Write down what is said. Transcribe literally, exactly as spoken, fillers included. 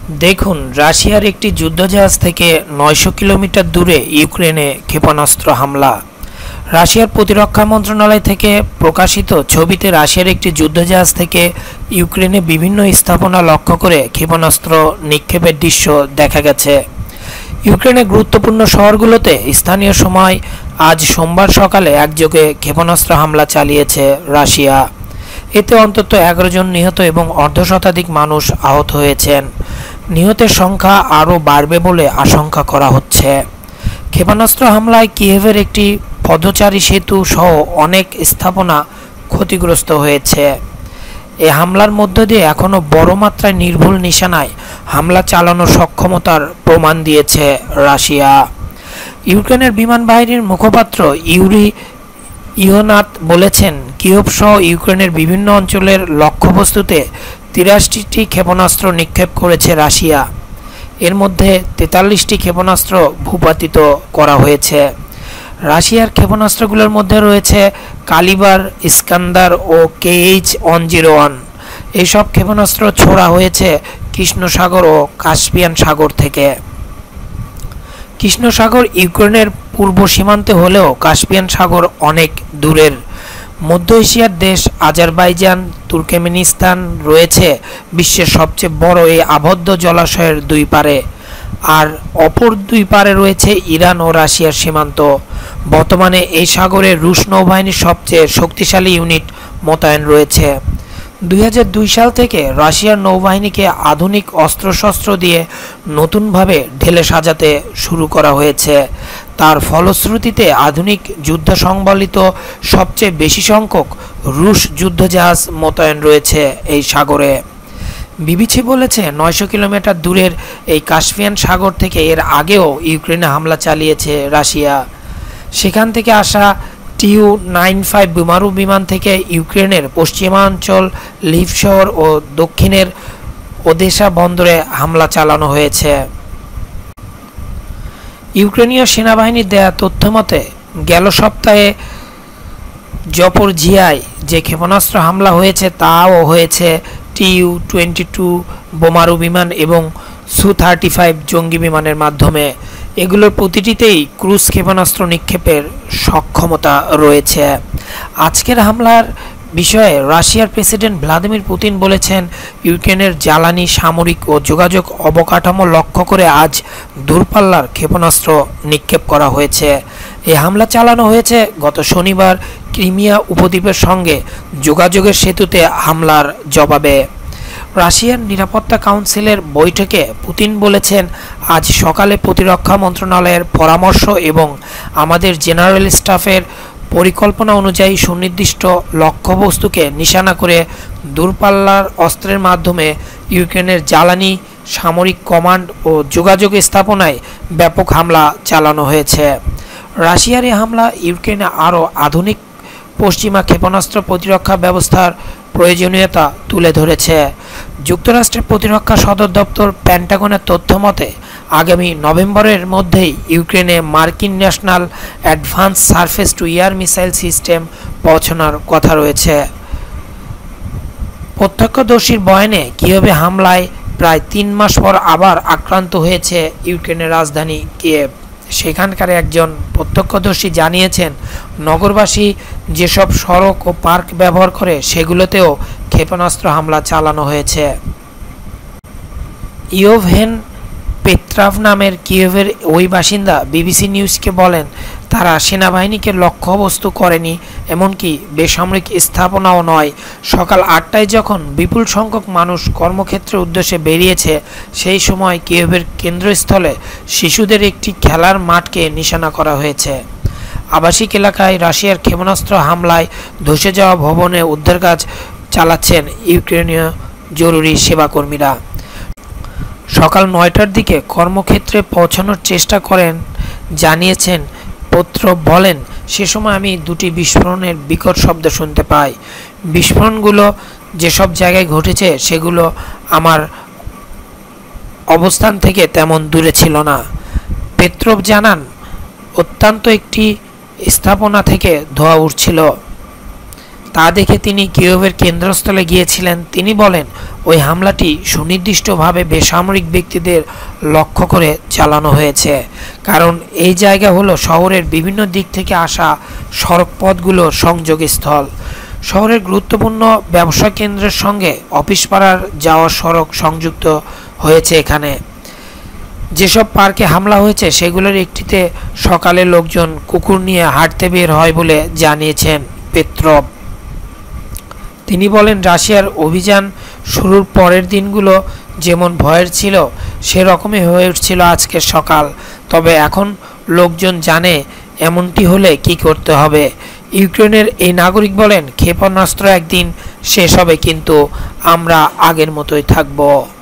দেখুন, রাশিয়ার একটি যুদ্ধজাহাজ থেকে নয়শো কিলোমিটার দূরে ইউক্রেনে ক্ষেপণাস্ত্র হামলা। রাশিয়ার প্রতিরক্ষা মন্ত্রণালয় থেকে প্রকাশিত ছবিতে রাশিয়ার একটি যুদ্ধজাহাজ থেকে ইউক্রেনে বিভিন্ন স্থাপনা লক্ষ্য করে ক্ষেপণাস্ত্র নিক্ষেপের দৃশ্য দেখা গেছে। ইউক্রেনের গুরুত্বপূর্ণ শহরগুলোতে স্থানীয় সময় আজ সোমবার সকালে একযোগে ক্ষেপণাস্ত্র হামলা চালিয়েছে রাশিয়া। এতে অন্তত এগারো জন নিহত এবং অর্ধশতাধিক মানুষ আহত হয়েছেন। নিহতের সংখ্যা আরও বাড়বে বলে আশঙ্কা করা হচ্ছে। ক্ষেপণাস্ত্র হামলায় কিয়েভের একটি পদচারী সেতু সহ অনেক স্থাপনা ক্ষতিগ্রস্ত হয়েছে। এ হামলার মধ্য দিয়ে এখনও বড় মাত্রায় নির্ভুল নিশানায় হামলা চালানোর সক্ষমতার প্রমাণ দিয়েছে রাশিয়া। ইউক্রেনের বিমান বাহিনীর মুখপাত্র ইউরি ইয়োনাত বলেছেন, কিয়েভ সহ ইউক্রেনের বিভিন্ন অঞ্চলের লক্ষ্যবস্তুতে তিরাশিটি ক্ষেপণাস্ত্র নিক্ষেপ করেছে রাশিয়া। এর মধ্যে তেতাল্লিশটি ক্ষেপণাস্ত্র ভূপাতিত করা হয়েছে। রাশিয়ার ক্ষেপণাস্ত্রগুলোর মধ্যে রয়েছে কালিবার, ইস্কান্দার ও কেএইচ ওয়ান জিরো ওয়ান। এইসব ক্ষেপণাস্ত্র ছোড়া হয়েছে কৃষ্ণ সাগর ও কাস্পিয়ান সাগর থেকে। কৃষ্ণ সাগর ইউক্রেনের পূর্ব সীমান্তে হলেও কাস্পিয়ান সাগর অনেক দূরের। মধ্য এশিয়ার দেশ আজারবাইজান, তুর্কমেনিস্তান রয়েছে বিশ্বের সবচেয়ে বড় এই আবদ্ধ জলাশয়ের দুই পারে, আর অপর দুই পারে রয়েছে ইরান ও রাশিয়ার সীমান্ত। বর্তমানে এই সাগরে রুশ নৌবাহিনীর সবচেয়ে শক্তিশালী ইউনিট মোতায়েন রয়েছে। দুই হাজার দুই সাল থেকে রাশিয়ার নৌবাহিনীকে আধুনিক অস্ত্রশস্ত্র দিয়ে নতুনভাবে ঢেলে সাজাতে শুরু করা হয়েছে। তার ফলশ্রুতিতে আধুনিক যুদ্ধ সংবলিত সবচেয়ে বেশি সংখ্যক রুশ যুদ্ধজাহাজ মোতায়েন রয়েছে এই সাগরে। বিবিসি বলেছে, নয়শো কিলোমিটার দূরের এই কাস্পিয়ান সাগর থেকে এর আগেও ইউক্রেনে হামলা চালিয়েছে রাশিয়া। সেখান থেকে আসা টিউ নাইন ফাইভ বোমারু বিমান থেকে ইউক্রেনের পশ্চিমাঞ্চল লিভ শহর ও দক্ষিণের ওদেসা বন্দরে হামলা চালানো হয়েছে। ইউক্রেনীয় সেনাবাহিনীর দেয়া তথ্যমতে গেল সপ্তাহে জপরঝিয়ায় যে ক্ষেপণাস্ত্র হামলা হয়েছে তাও হয়েছে টিউ টোয়েন্টি টু বোমারু বিমান এবং সু থার্টি ফাইভ জঙ্গি বিমানের মাধ্যমে। এগুলোর প্রতিটিতেই ক্রুজ ক্ষেপণাস্ত্র নিক্ষেপের সক্ষমতা রয়েছে। আজকের হামলার বিষয়ে রাশিয়ার প্রেসিডেন্ট ভ্লাদিমির পুতিন বলেছেন, ইউক্রেনের জ্বালানি, সামরিক ও যোগাযোগ অবকাঠামো লক্ষ্য করে আজ দূরপাল্লার ক্ষেপণাস্ত্র নিক্ষেপ করা হয়েছে। এই হামলা চালানো হয়েছে গত শনিবার ক্রিমিয়া উপদ্বীপের সঙ্গে যোগাযোগের সেতুতে হামলার জবাবে। রাশিয়ার নিরাপত্তা কাউন্সিলের বৈঠকে পুতিন বলেছেন, আজ সকালে প্রতিরক্ষা মন্ত্রণালয়ের পরামর্শ এবং আমাদের জেনারেল স্টাফের পরিকল্পনা অনুযায়ী সুনির্দিষ্ট লক্ষ্যবস্তুকে নিশানা করে দূরপাল্লার অস্ত্রের মাধ্যমে ইউক্রেনের জ্বালানি, সামরিক কমান্ড ও যোগাযোগ স্থাপনায় ব্যাপক হামলা চালানো হয়েছে। রাশিয়ার এই হামলা ইউক্রেনে আরও আধুনিক পশ্চিমা ক্ষেপণাস্ত্র প্রতিরক্ষা ব্যবস্থার প্রয়োজনীয়তা তুলে ধরেছে। যুক্তরাষ্ট্রের প্রতিরক্ষা সদর দপ্তর পেন্টাগনের তথ্য মতে আগামী নভেম্বরের মধ্যেই ইউক্রেনে মার্কিন national advance surface to air missile system পৌঁছানোর কথা রয়েছে। প্রত্যক্ষদর্শীর বয়ানে কিয়েভে হামলায় প্রায় তিন মাস পর আবার আক্রান্ত হয়েছে ইউক্রেনের রাজধানী কিয়েভ। সেখানকার একজন প্রত্যক্ষদর্শী জানিয়েছেন, নগরবাসী যেসব সড়ক ও পার্ক ব্যবহার করে সেগুলোতেও ক্ষেপণাস্ত্র হামলা চালানো হয়েছে। ইয়োভহেন পেত্রাভ নামের কিয়েভের ওই বাসিন্দা বিবিসি নিউজকে বলেন, তারা সেনাবাহিনীকে লক্ষ্যবস্তু করেনি, এমনকি বেসামরিক স্থাপনাও নয়। সকাল আটটায় যখন বিপুল সংখ্যক মানুষ কর্মক্ষেত্রের উদ্দেশ্যে বেরিয়েছে, সেই সময় কিয়েভের কেন্দ্রস্থলে শিশুদের একটি খেলার মাঠকে নিশানা করা হয়েছে। আবাসিক এলাকায় রাশিয়ার ক্ষেপণাস্ত্র হামলায় ধসে যাওয়া ভবনে উদ্ধার কাজ চালাচ্ছেন ইউক্রেনীয় জরুরি সেবাকর্মীরা। সকাল নয়টার দিকে কর্মক্ষেত্রে পৌঁছানোর চেষ্টা করেন জানিয়েছেন পত্র বলেন, সে সময় আমি দুটি বিস্ফোরণের বিকট শব্দ শুনতে পাই। বিস্ফোরণগুলো যেসব জায়গায় ঘটেছে সেগুলো আমার অবস্থান থেকে তেমন দূরে ছিল না। পেত্রভ জানান, অত্যন্ত একটি স্থাপনা থেকে ধোঁয়া উঠছিল। তা দেখে তিনি কিয়েভের কেন্দ্রস্থলে গিয়েছিলেন। তিনি বলেন, ওই হামলাটি সুনির্দিষ্টভাবে বেসামরিক ব্যক্তিদের লক্ষ্য করে চালানো হয়েছে, কারণ এই জায়গা হলো শহরের বিভিন্ন দিক থেকে আসা সড়কপথগুলোর সংযোগস্থল। শহরের গুরুত্বপূর্ণ ব্যবসা কেন্দ্রের সঙ্গে অফিস পাড়ার যাওয়ার সড়ক সংযুক্ত হয়েছে। এখানে যেসব পার্কে হামলা হয়েছে সেগুলোর একটিতে সকালে লোকজন কুকুর নিয়ে হাঁটতে বের হয় বলে জানিয়েছেন পেত্রভ। তিনি বলেন, রাশিয়ার অভিযান শুরুর পরের দিনগুলো যেমন ভয়ের ছিল সেরকমই হয়ে উঠছিল আজকের সকাল। তবে এখন লোকজন জানে এমনটি হলে কি করতে হবে। ইউক্রেনের এই নাগরিক বলেন, ক্ষেপণাস্ত্র একদিন শেষ হবে, কিন্তু আমরা আগের মতোই থাকব।